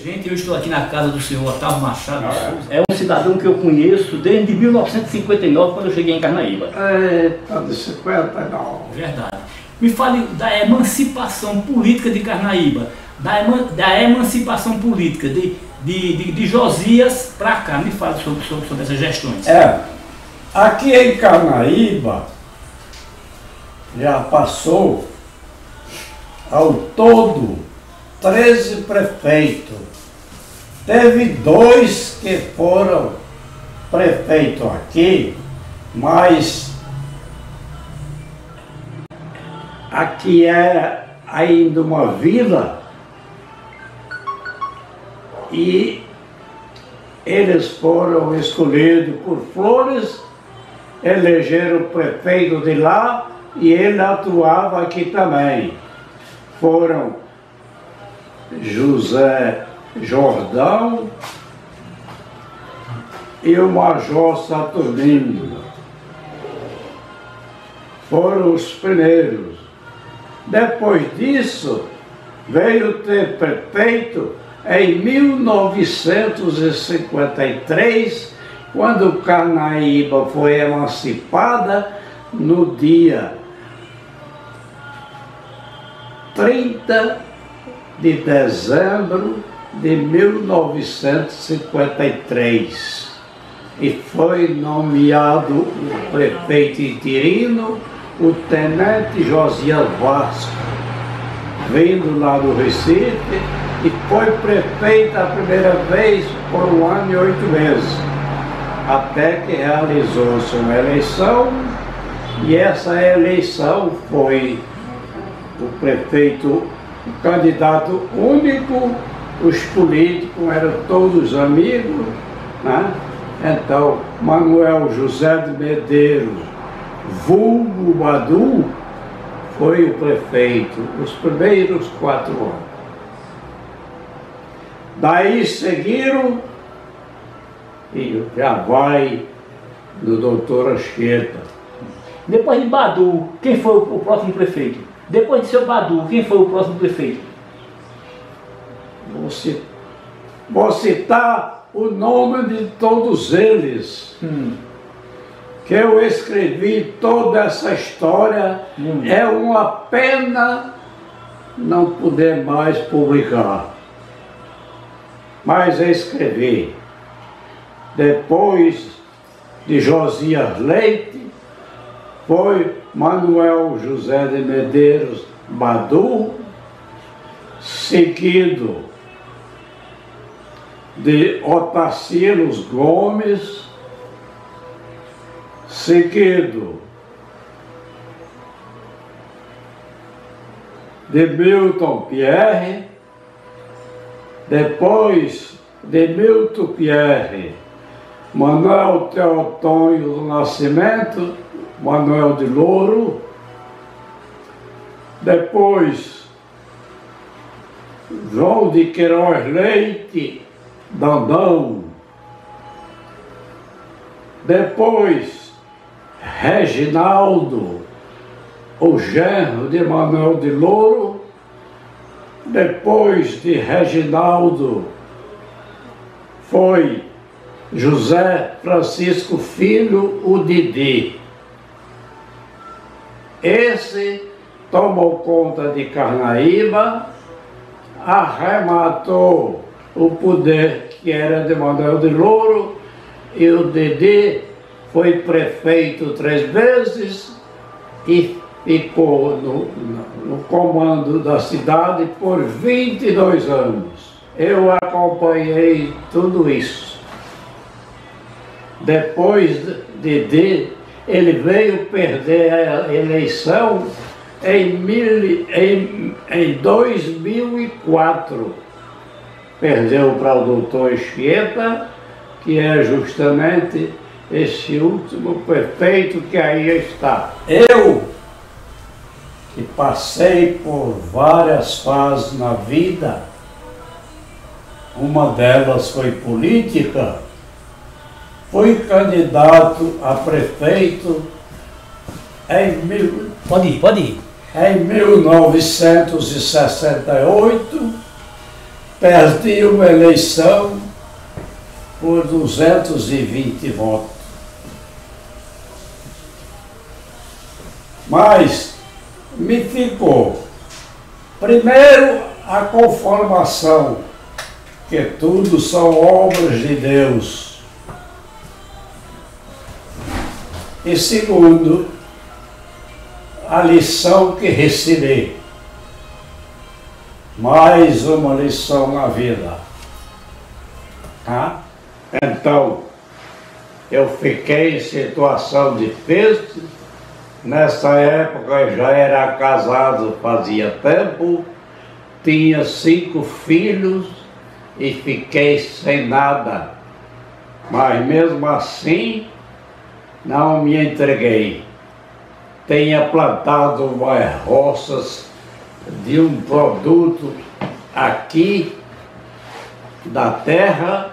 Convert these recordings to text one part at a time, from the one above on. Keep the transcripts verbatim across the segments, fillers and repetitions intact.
Gente, eu estou aqui na casa do senhor Otávio Machado. É um cidadão que eu conheço desde mil novecentos e cinquenta e nove, quando eu cheguei em Carnaíba. Eita, de cinquenta e nove. Verdade. Me fale da emancipação política de Carnaíba, da, eman da emancipação política de, de, de, de Josias para cá. Me fale sobre, sobre, sobre essas gestões. É, aqui em Carnaíba já passou ao todo treze prefeitos. Teve dois que foram prefeitos aqui, mas aqui é ainda uma vila e eles foram escolhidos por Flores, elegeram o prefeito de lá e ele atuava aqui também. Foram José Jordão e o Major Saturnino. Foram os primeiros. Depois disso, veio ter prefeito em mil novecentos e cinquenta e três, quando Carnaíba foi emancipada no dia trinta de dezembro de mil novecentos e cinquenta e três. E foi nomeado o prefeito interino, o tenente Josias Vasco, vindo lá do Recife, e foi prefeito a primeira vez por um ano e oito meses, até que realizou-se uma eleição, e essa eleição foi o prefeito, o candidato único, os políticos eram todos amigos, né? Então, Manuel José de Medeiros, vulgo Badu, foi o prefeito os primeiros quatro anos. Daí seguiram, e já vai do doutor Anchieta. Depois de Badu, quem foi o próximo prefeito? Depois de seu Badu, quem foi o próximo prefeito? Vou citar, vou citar o nome de todos eles, hum. que eu escrevi toda essa história. Hum. É uma pena não poder mais publicar, mas eu escrevi. Depois de Josias Leite, foi Manuel José de Medeiros Badu, seguido de Otacilos Gomes, seguido de Milton Pierre, depois de Milton Pierre, Manuel Teotônio do Nascimento, Manuel de Louro, depois João de Queiroz Leite, Dandão, depois Reginaldo, o genro de Manuel de Louro, depois de Reginaldo foi José Francisco Filho, o Didi. Esse tomou conta de Carnaíba, arrematou o poder que era de Manuel de Louro, e o Didi foi prefeito três vezes e ficou no, no comando da cidade por vinte e dois anos. Eu acompanhei tudo isso. Depois de Didi, ele veio perder a eleição em, mil, em, em dois mil e quatro. Perdeu para o doutor Anchieta, que é justamente esse último prefeito que aí está. Eu, que passei por várias fases na vida, uma delas foi política, fui candidato a prefeito em, mil, pode ir, pode ir. em mil novecentos e sessenta e oito perdi uma eleição por duzentos e vinte votos. Mas me ficou, primeiro, a conformação, que tudo são obras de Deus. E segundo, a lição que recebi. Mais uma lição na vida. Tá? Então, eu fiquei em situação difícil. Nessa época eu já era casado fazia tempo, tinha cinco filhos e fiquei sem nada. Mas mesmo assim, não me entreguei. Tinha plantado umas roças de um produto aqui da terra,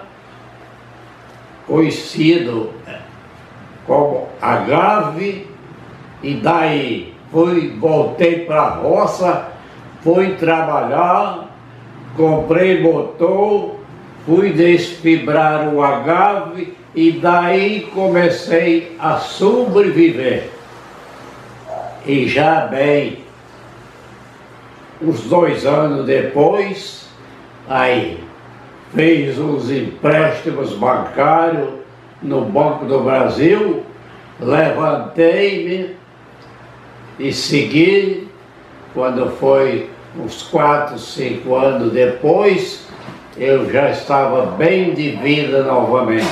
conhecido como agave, e daí fui, voltei para a roça, fui trabalhar, comprei motor, fui desfibrar o agave e daí comecei a sobreviver. E já bem, uns dois anos depois, aí fez uns empréstimos bancários no Banco do Brasil, levantei-me e segui. Quando foi uns quatro, cinco anos depois, eu já estava bem de vida novamente.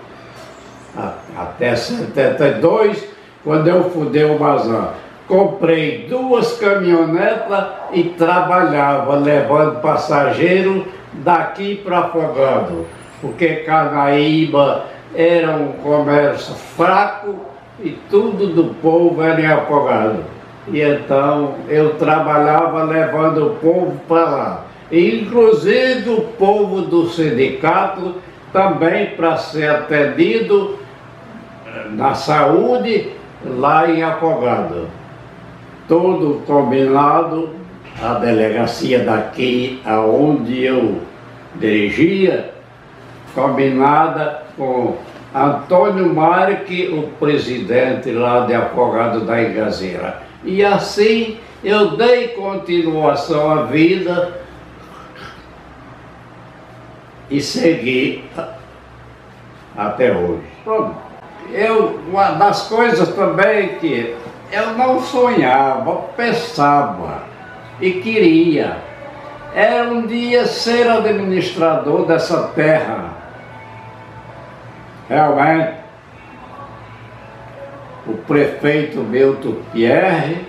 Até setenta e dois, quando eu fudei o bazar. Comprei duas caminhonetas e trabalhava levando passageiro daqui para Afogado, porque Carnaíba era um comércio fraco e tudo do povo era em Afogado. E então eu trabalhava levando o povo para lá. E, inclusive o povo do sindicato também para ser atendido na saúde lá em Afogado. Tudo combinado, a delegacia daqui, aonde eu dirigia, combinada com Antônio Marque, o presidente lá de Afogado da Ingazeira. E assim eu dei continuação à vida e segui até hoje. Pronto. Eu, uma das coisas também que eu não sonhava, pensava e queria, era um dia ser administrador dessa terra. Realmente, o prefeito Milton Pierre,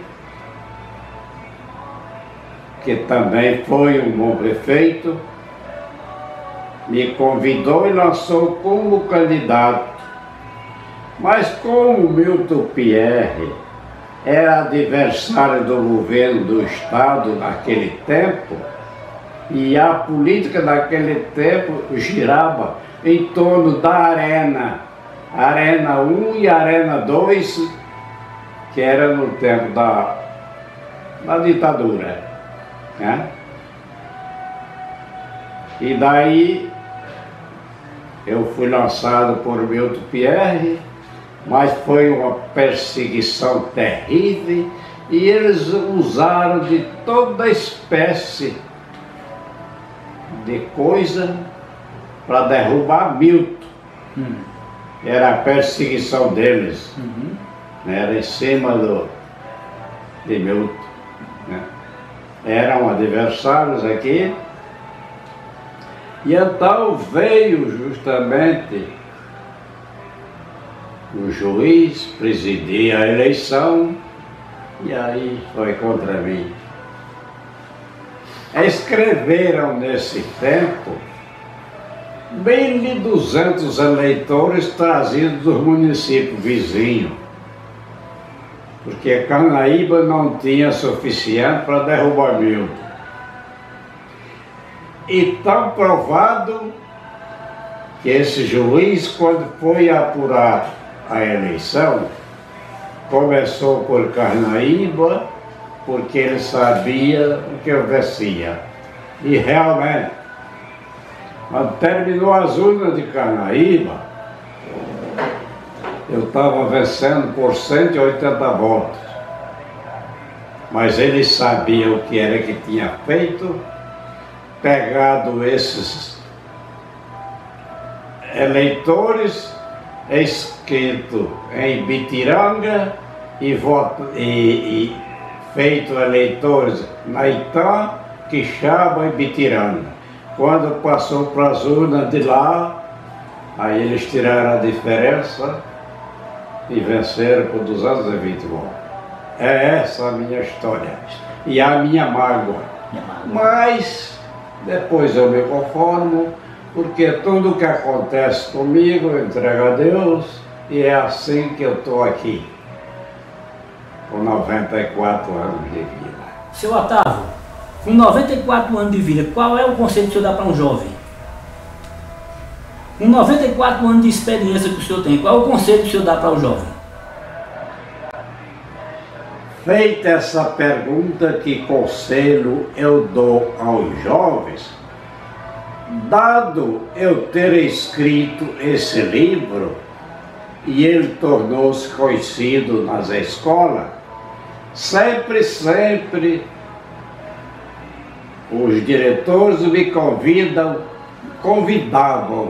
que também foi um bom prefeito, me convidou e lançou como candidato. Mas como Milton Pierre era adversário do governo do Estado naquele tempo, e a política daquele tempo girava em torno da Arena, Arena um e Arena dois, que era no tempo da, da ditadura, né? E daí eu fui lançado por Milton Pierre, mas foi uma perseguição terrível e eles usaram de toda espécie de coisa para derrubar Milton. Hum. Era a perseguição deles, uhum. Era em cima do, de Milton, né? Eram adversários aqui. E então veio justamente o juiz presidir a eleição e aí foi contra mim. Escreveram nesse tempo mil e duzentos eleitores trazidos dos municípios vizinhos, porque Carnaíba não tinha suficiente para derrubar Milton. E tão provado que esse juiz, quando foi apurar a eleição, começou por Carnaíba, porque ele sabia o que acontecia. E realmente, Quando terminou as urnas de Carnaíba, eu estava vencendo por cento e oitenta votos. Mas ele sabia o que era que tinha feito, pegado esses eleitores, escrito em Bitiranga e, voto, e, e feito eleitores na Itã, Quixaba e Bitiranga. Quando passou para as urnas de lá, aí eles tiraram a diferença e venceram por duzentos e vinte votos. É essa a minha história e a minha mágoa. Mas depois eu me conformo, porque tudo que acontece comigo eu entrego a Deus e é assim que eu estou aqui, com noventa e quatro anos de vida. Seu Otávio, com noventa e quatro anos de vida, qual é o conselho que o senhor dá para um jovem? Com noventa e quatro anos de experiência que o senhor tem, qual é o conselho que o senhor dá para o jovem? Feita essa pergunta, que conselho eu dou aos jovens, dado eu ter escrito esse livro e ele tornou-se conhecido nas escolas, sempre, sempre os diretores me convidam, convidavam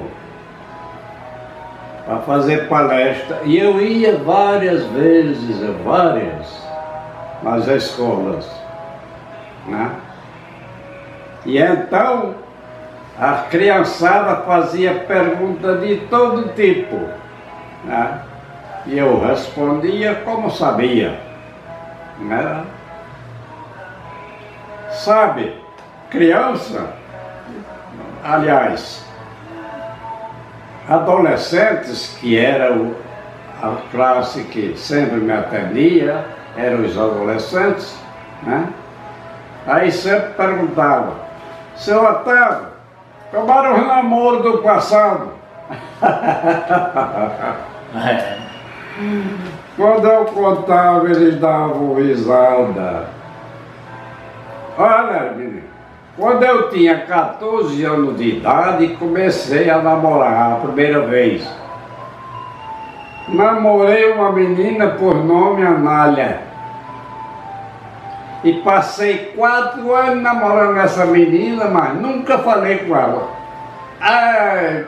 para fazer palestra e eu ia várias vezes, várias, nas escolas, né? E então a criançada fazia perguntas de todo tipo, né? E eu respondia como sabia, né? Sabe, criança, aliás, adolescentes, que era a classe que sempre me atendia, eram os adolescentes, né? Aí sempre perguntava: seu Otávio, como era o namoro do passado? É. Quando eu contava, eles davam risada. Olha, menino, quando eu tinha quatorze anos de idade, comecei a namorar a primeira vez. Namorei uma menina por nome Anália. E passei quatro anos namorando essa menina, mas nunca falei com ela. Ai,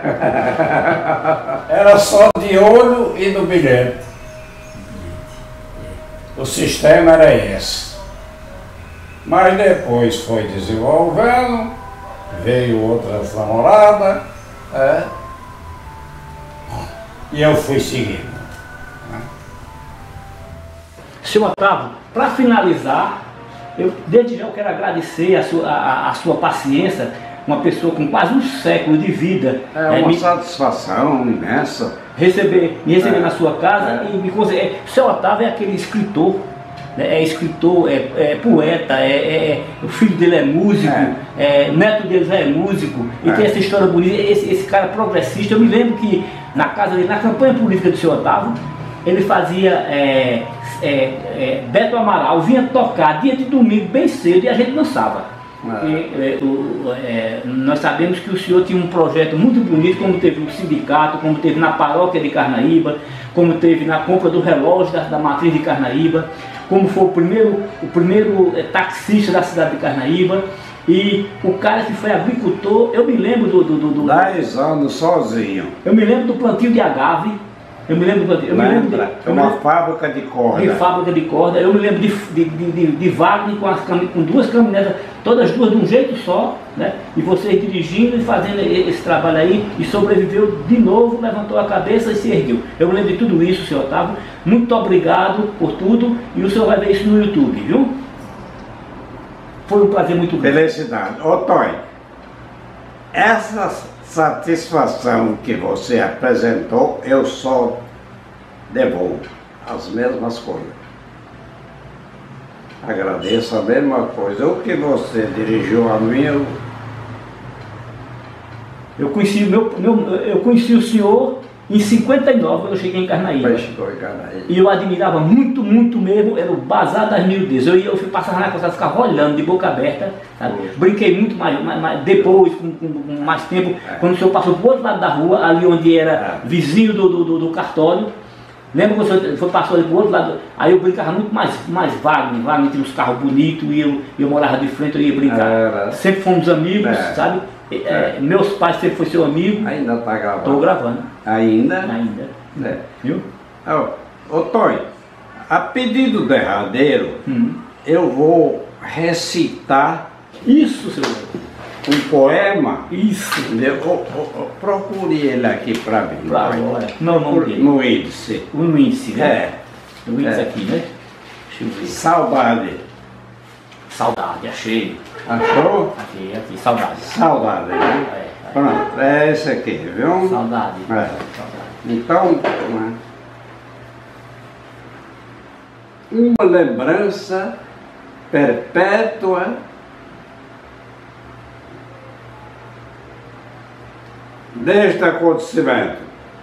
era só de olho e no bilhete. O sistema era esse. Mas depois foi desenvolvendo, veio outras namoradas, é, e eu fui seguindo. Seu Otávio, para finalizar, eu desde já eu quero agradecer a sua, a, a sua paciência, uma pessoa com quase um século de vida. É uma é, me, satisfação imensa. Receber, me receber é, na sua casa é. e me conseguir. Seu Otávio é aquele escritor, né, é escritor, é, é poeta, é, é, o filho dele é músico, é. É, neto dele já é músico, e é. tem essa história bonita, esse, esse cara progressista. Eu me lembro que na casa dele, na campanha política do seu Otávio, ele fazia é, é, é, Beto Amaral vinha tocar dia de domingo bem cedo e a gente dançava. É. E, é, o, é, nós sabemos que o senhor tinha um projeto muito bonito, como teve no sindicato, como teve na paróquia de Carnaíba, como teve na compra do relógio da, da matriz de Carnaíba, como foi o primeiro, o primeiro é, taxista da cidade de Carnaíba. E o cara que foi agricultor, eu me lembro do... do, do, do Dez anos sozinho. Eu me lembro do plantio de agave. Eu me lembro, eu me lembro de, é uma fábrica de corda. De fábrica de corda. Eu me lembro de, de, de, de Wagner com, as, com duas caminhonetas, todas duas de um jeito só, né? E vocês dirigindo e fazendo esse trabalho aí, e sobreviveu de novo, levantou a cabeça e se ergueu. Eu me lembro de tudo isso, senhor Otávio. Muito obrigado por tudo, e o senhor vai ver isso no YouTube, viu? Foi um prazer muito grande. Felicidade. Ô, Tói, essa satisfação que você apresentou, eu só devolvo as mesmas coisas. Agradeço a mesma coisa. O que você dirigiu a mim, eu... Eu conheci, meu, meu, eu conheci o senhor Em cinquenta e nove, quando eu cheguei em Carnaíba. Pai chegou em Carnaíba. E eu admirava muito, muito mesmo, era o Bazar das Miudezas. Eu ia, eu passava na costa, ficava olhando de boca aberta, sabe? Brinquei muito mais, mais, mais depois, com, com, com mais tempo, é. Quando o senhor passou pro outro lado da rua, ali onde era é. vizinho do, do, do, do cartório. Lembra quando o senhor foi, passou ali pro outro lado? Aí eu brincava muito mais, mais Wagner, Wagner tinha uns carros bonitos e eu, eu morava de frente, eu ia brincar. É. Sempre fomos amigos, é. sabe? É. É, meus pais sempre foram seu amigo. Ainda tá gravando? Estou gravando. Ainda? Ainda. É. Viu? Ô, ô Tonho, a pedido derradeiro, hum. eu vou recitar. Isso, senhor. Um poema. Isso. Eu, eu, eu, procure ele aqui para mim. Pra agora. Não, não dele. No índice. No índice, né? É. No índice é. aqui, né? Deixa eu ver. Saudade. Saudade, achei. Achou? Aqui, aqui, saudade. Saudade, viu? É, é. Pronto, é esse aqui, viu? Saudade. É. Saudade. Então, uma lembrança perpétua deste acontecimento.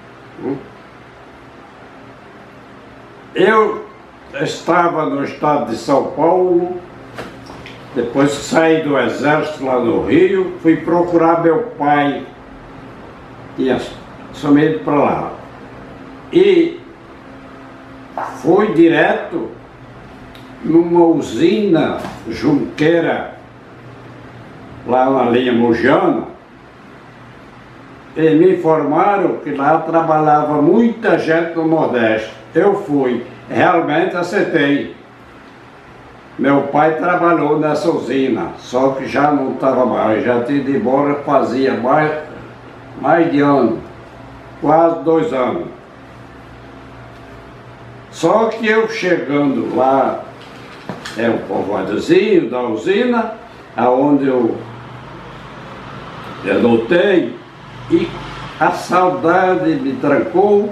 Eu estava no estado de São Paulo, depois que saí do exército lá no Rio, fui procurar meu pai, tinha sumido para lá, e fui direto numa usina junqueira, lá na linha Mujana, e me informaram que lá trabalhava muita gente do Nordeste. Eu fui, realmente aceitei. Meu pai trabalhou nessa usina, só que já não estava mais, já tinha ido embora fazia mais, mais de ano, quase dois anos. Só que eu chegando lá, é um povoadozinho da usina, aonde eu, eu notei, e a saudade me trancou.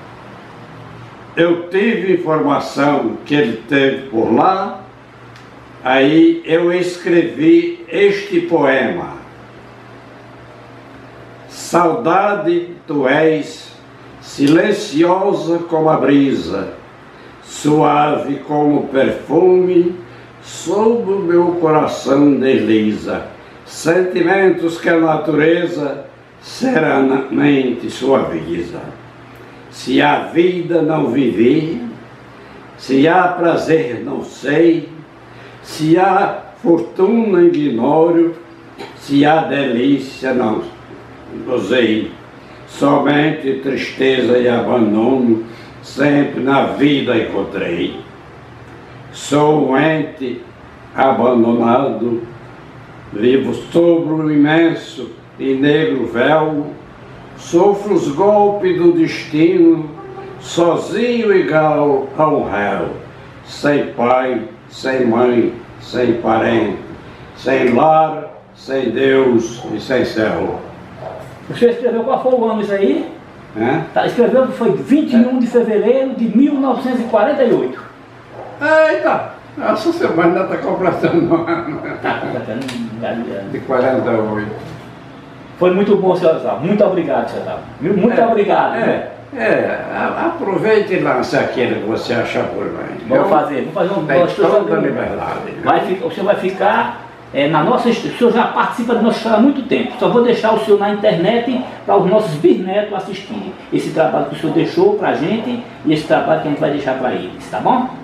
Eu tive informação que ele teve por lá, aí eu escrevi este poema. Saudade, tu és silenciosa como a brisa, suave como o perfume, sob o meu coração desliza, sentimentos que a natureza serenamente suaviza. Se há vida não vivi, se há prazer não sei, se há fortuna ignoro, se há delícia não gozei, somente tristeza e abandono sempre na vida encontrei. Sou um ente abandonado, vivo sobre o imenso e negro véu, sofro os golpes do destino, sozinho igual a um réu, sem pai, sem mãe, sem parente, sem lar, sem Deus e sem céu. O senhor escreveu qual foi o ano isso aí? É? Tá, escreveu que foi vinte e um de fevereiro de mil novecentos e quarenta e oito. Eita! Essa semana está completando um ano. Tá completando de quarenta e oito. Foi muito bom, senhor Otávio. Muito obrigado, senhor Otávio. Muito é, obrigado. É, é, aproveite e lance aquele que você achar por bem. Vamos fazer, vamos fazer um gosto da liberdade. Vai, o senhor vai ficar é, na nossa história. O senhor já participa da nossa história há muito tempo. Só vou deixar o senhor na internet para os nossos bisnetos assistirem esse trabalho que o senhor deixou para a gente e esse trabalho que a gente vai deixar para eles, tá bom?